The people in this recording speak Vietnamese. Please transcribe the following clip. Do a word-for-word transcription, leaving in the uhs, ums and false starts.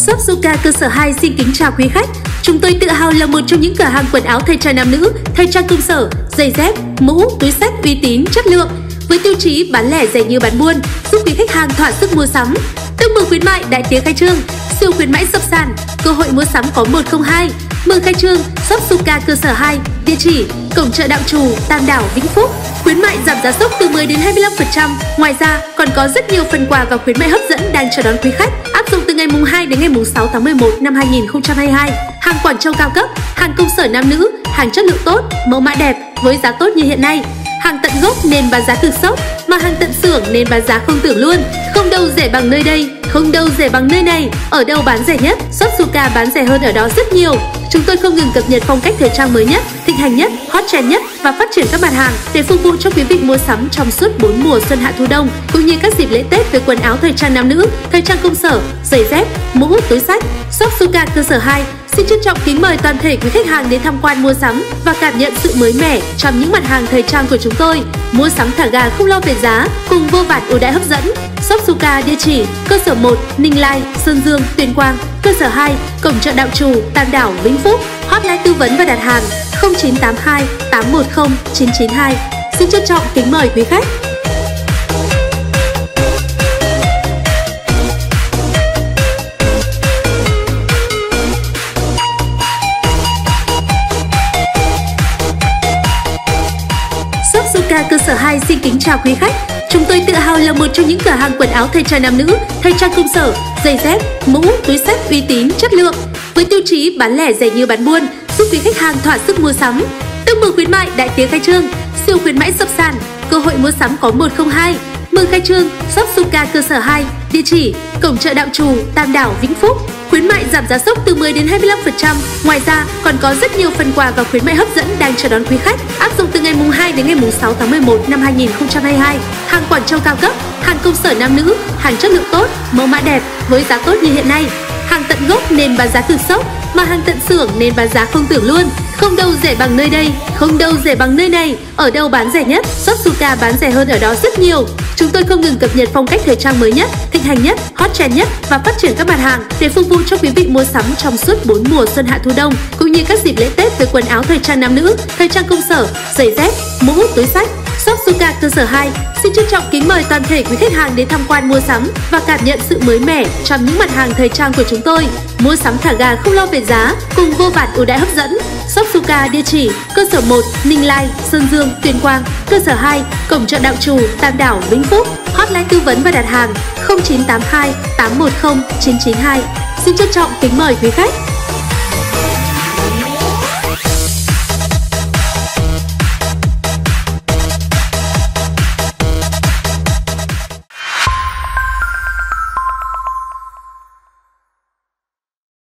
Shop Suka cơ sở hai xin kính chào quý khách. Chúng tôi tự hào là một trong những cửa hàng quần áo thời trang nam nữ, thời trang công sở, giày dép, mũ, túi xách uy tín, chất lượng với tiêu chí bán lẻ rẻ như bán buôn, giúp quý khách hàng thỏa sức mua sắm. Tương mừng khuyến mại đại tiệc khai trương, siêu khuyến mãi sập sàn, cơ hội mua sắm có một không hai. Mừng khai trương Shop Suka cơ sở hai, địa chỉ cổng chợ Đạo Trù, Tam Đảo, Vĩnh Phúc. Khuyến mại giảm giá sốc từ mười đến hai mươi lăm phần trăm. Ngoài ra còn có rất nhiều phần quà và khuyến mại hấp dẫn đang chờ đón quý khách, áp dụng từ ngày mùng hai đến ngày mùng sáu tháng mười một năm hai nghìn không trăm hai mươi hai. Hàng Quảng Châu cao cấp, hàng công sở nam nữ, hàng chất lượng tốt, mẫu mã đẹp với giá tốt như hiện nay. Hàng tận gốc nên bán giá cực sốc, mà hàng tận xưởng nên bán giá không tưởng luôn. Không đâu rẻ bằng nơi đây, không đâu rẻ bằng nơi này. Ở đâu bán rẻ nhất, Shop Suka bán rẻ hơn ở đó rất nhiều. Chúng tôi không ngừng cập nhật phong cách thời trang mới nhất, thịnh hành nhất, hot trend nhất và phát triển các mặt hàng để phục vụ cho quý vị mua sắm trong suốt bốn mùa xuân hạ thu đông, cũng như các dịp lễ Tết với quần áo thời trang nam nữ, thời trang công sở, giày dép, mũ, túi xách. Shop Suka cơ sở hai xin trân trọng kính mời toàn thể quý khách hàng đến tham quan mua sắm và cảm nhận sự mới mẻ trong những mặt hàng thời trang của chúng tôi. Mua sắm thả ga không lo về giá cùng vô vàn ưu đãi hấp dẫn. Shop Suka địa chỉ cơ sở một Ninh Lai, Sơn Dương, Tuyên Quang, cơ sở hai cổng chợ Đạo Trù, Tam Đảo, Vĩnh Phúc. Hotline tư vấn và đặt hàng không chín tám hai tám một không chín chín hai. Xin trân trọng kính mời quý khách. Shop Suka cơ sở hai xin kính chào quý khách. Chúng tôi tự hào là một trong những cửa hàng quần áo thời trang nam nữ, thời trang công sở, giày dép, mũ, túi xách uy tín, chất lượng với tiêu chí bán lẻ rẻ như bán buôn, giúp quý khách hàng thỏa sức mua sắm. Tương mừng khuyến mại đại tiệc khai trương, siêu khuyến mãi sập sàn, cơ hội mua sắm có một không hai. Mừng khai trương Shop Suka cơ sở hai, địa chỉ cổng chợ Đạo Trù, Tam Đảo, Vĩnh Phúc. Khuyến mại giảm giá sốc từ mười đến hai mươi lăm phần trăm. Ngoài ra còn có rất nhiều phần quà và khuyến mại hấp dẫn đang chờ đón quý khách, áp dụng từ ngày mùng hai đến ngày mùng sáu tháng mười một năm hai nghìn không trăm hai mươi hai. Hàng Quảng Châu cao cấp, hàng công sở nam nữ, hàng chất lượng tốt, mẫu mã đẹp với giá tốt như hiện nay. Hàng tận gốc nên bán giá cực sốc, mà hàng tận xưởng nên bán giá không tưởng luôn. Không đâu rẻ bằng nơi đây, không đâu rẻ bằng nơi này. Ở đâu bán rẻ nhất, Shop Suka bán rẻ hơn ở đó rất nhiều. Chúng tôi không ngừng cập nhật phong cách thời trang mới nhất, thịnh hành nhất, hot trend nhất và phát triển các mặt hàng để phục vụ cho quý vị mua sắm trong suốt bốn mùa xuân hạ thu đông, cũng như các dịp lễ Tết với quần áo thời trang nam nữ, thời trang công sở, giày dép, mũ, túi xách. Shop Suka cơ sở hai xin trân trọng kính mời toàn thể quý khách hàng đến tham quan mua sắm và cảm nhận sự mới mẻ trong những mặt hàng thời trang của chúng tôi. Mua sắm thả ga không lo về giá cùng vô vàn ưu đãi hấp dẫn. Shop Suka địa chỉ cơ sở một Ninh Lai, Sơn Dương, Tuyên Quang, cơ sở hai cổng chợ Đạo Trù, Tam Đảo, Vĩnh Phúc. Hotline tư vấn và đặt hàng không chín tám hai tám một không chín chín hai. Xin trân trọng kính mời quý khách.